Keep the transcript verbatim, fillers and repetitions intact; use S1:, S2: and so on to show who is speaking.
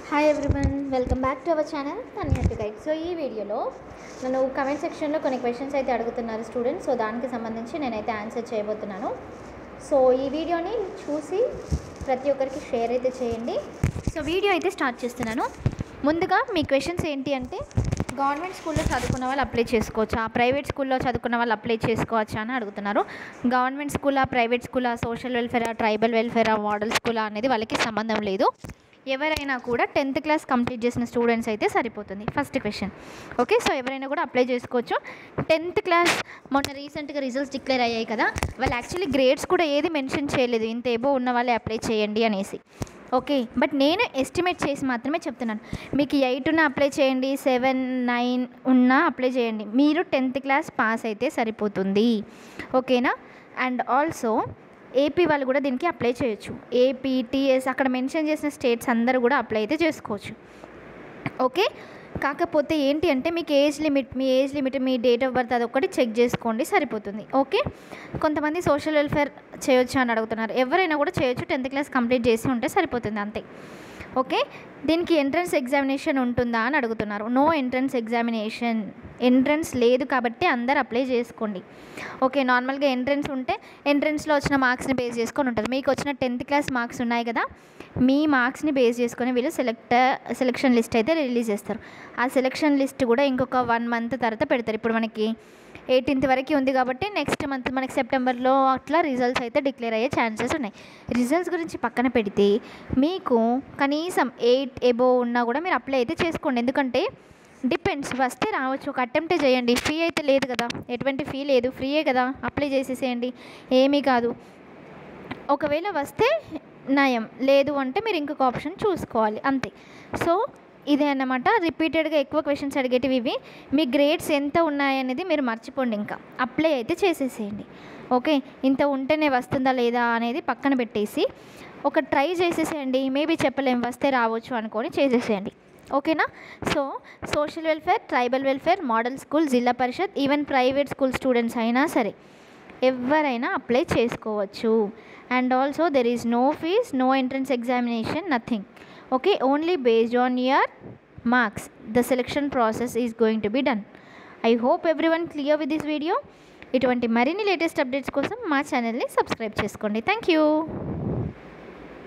S1: Hi everyone, welcome back to our channel తన్యాటు guide. So ఈ వీడియోలో నన్ను కమెంట్ సెక్షన్లో కొన్ని క్వశ్చన్స్ అయితే అడుగుతున్నారు స్టూడెంట్స్. సో దానికి సంబంధించి నేనైతే ఆన్సర్ చేయబోతున్నాను. సో ఈ వీడియోని చూసి ప్రతి ఒక్కరికి షేర్ అయితే చేయండి. సో వీడియో అయితే స్టార్ట్ చేస్తున్నాను. ముందుగా మీ క్వశ్చన్స్ ఏంటి అంటే, గవర్నమెంట్ స్కూల్లో చదువుకున్న వాళ్ళు అప్లై చేసుకోవచ్చా, ప్రైవేట్ స్కూల్లో చదువుకున్న వాళ్ళు అప్లై చేసుకోవచ్చా అని అడుగుతున్నారు. గవర్నమెంట్ స్కూలా, ప్రైవేట్ స్కూలా, సోషల్ వెల్ఫేరా, ట్రైబల్ వెల్ఫేరా, మోడల్ స్కూలా అనేది వాళ్ళకి సంబంధం లేదు. ఎవరైనా కూడా టెన్త్ క్లాస్ కంప్లీట్ చేసిన స్టూడెంట్స్ అయితే సరిపోతుంది. First question. ఓకే, సో ఎవరైనా కూడా అప్లై చేసుకోవచ్చు. టెన్త్ క్లాస్ మొన్న రీసెంట్గా రిజల్ట్స్ డిక్లేర్ అయ్యాయి కదా, వాళ్ళు యాక్చువల్లీ గ్రేడ్స్ కూడా ఏది మెన్షన్ చేయలేదు, ఇంత ఏబో ఉన్న వాళ్ళే అప్లై చేయండి అనేసి. ఓకే, బట్ నేను ఎస్టిమేట్ చేసి మాత్రమే చెప్తున్నాను. మీకు ఎయిట్ ఉన్న అప్లై చేయండి, సెవెన్ నైన్ ఉన్నా అప్లై చేయండి, మీరు టెన్త్ క్లాస్ పాస్ అయితే సరిపోతుంది. ఓకేనా? అండ్ ఆల్సో ఏపీ వాళ్ళు కూడా దీనికి అప్లై చేయొచ్చు. ఏపీ, టీఎస్ అక్కడ మెన్షన్ చేసిన స్టేట్స్ అందరూ కూడా అప్లై అయితే చేసుకోవచ్చు. ఓకే, కాకపోతే ఏంటి అంటే మీకు ఏజ్ లిమిట్, మీ ఏజ్ లిమిట్, మీ డేట్ ఆఫ్ బర్త్ అదొకటి చెక్ చేసుకోండి, సరిపోతుంది. ఓకే, కొంతమంది సోషల్ వెల్ఫేర్ చేయొచ్చు అని అడుగుతున్నారు. ఎవరైనా కూడా చేయొచ్చు, టెన్త్ క్లాస్ కంప్లీట్ చేసి ఉంటే సరిపోతుంది, అంతే. ఓకే, దీనికి ఎంట్రన్స్ ఎగ్జామినేషన్ ఉంటుందా అని అడుగుతున్నారు. నో ఎంట్రన్స్ ఎగ్జామినేషన్, ఎంట్రన్స్ లేదు కాబట్టి అందరు అప్లై చేసుకోండి. ఓకే, నార్మల్గా ఎంట్రన్స్ ఉంటే ఎంట్రన్స్లో వచ్చిన మార్క్స్ని బేస్ చేసుకొని ఉంటుంది. మీకు వచ్చిన టెన్త్ క్లాస్ మార్క్స్ ఉన్నాయి కదా, మీ మార్క్స్ని బేస్ చేసుకొని వీళ్ళు సెలెక్ట్ సెలెక్షన్ లిస్ట్ అయితే రిలీజ్ చేస్తారు. ఆ సెలెక్షన్ లిస్ట్ కూడా ఇంకొక వన్ మంత్ తర్వాత పెడతారు. ఇప్పుడు మనకి ఎయిటీన్త్ వరకు ఉంది కాబట్టి నెక్స్ట్ మంత్ మనకి సెప్టెంబర్లో అట్లా రిజల్ట్స్ అయితే డిక్లేర్ అయ్యే ఛాన్సెస్ ఉన్నాయి. రిజల్ట్స్ గురించి పక్కన పెడితే మీకు కనీసం ఎయిట్ ఎబో ఉన్నా కూడా మీరు అప్లై అయితే చేసుకోండి. ఎందుకంటే డిపెండ్స్, వస్తే రావచ్చు, ఒక అటెంప్టే చేయండి. ఫీ అయితే లేదు కదా, ఎటువంటి ఫీ లేదు, ఫ్రీయే కదా, అప్లై చేసేసేయండి, ఏమీ కాదు. ఒకవేళ వస్తే నయం, లేదు అంటే మీరు ఇంకొక ఆప్షన్ చూసుకోవాలి, అంతే. సో ఇదే అన్నమాట. రిపీటెడ్గా ఎక్కువ క్వశ్చన్స్ అడిగేటివి ఇవి. మీ గ్రేడ్స్ ఎంత ఉన్నాయనేది మీరు మర్చిపోండి, ఇంకా అప్లై అయితే చేసేసేయండి. ఓకే, ఇంత ఉంటేనే వస్తుందా లేదా అనేది పక్కన పెట్టేసి ఒక ట్రై చేసేసేయండి. మేబీ చెప్పలేం, వస్తే రావచ్చు అనుకొని చేసేసేయండి. ఓకేనా? So social welfare, tribal welfare, model school, zilla parishad, even private school students అయినా సరే ఎవరైనా అప్లై చేసుకోవచ్చు. And also there is no fees, no entrance examination, nothing. Okay, only based on your marks the selection process is going to be done. I hope everyone clear with this video. ఇటువంటి మరిన్ని latest updates కోసం మా ఛానల్ని subscribe చేసుకోండి. Thank you.